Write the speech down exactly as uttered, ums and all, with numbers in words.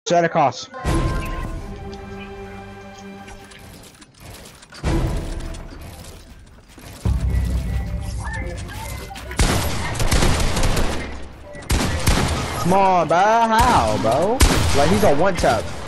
Santa Claus. Come on, bro. How, bro? Like, he's on one tap.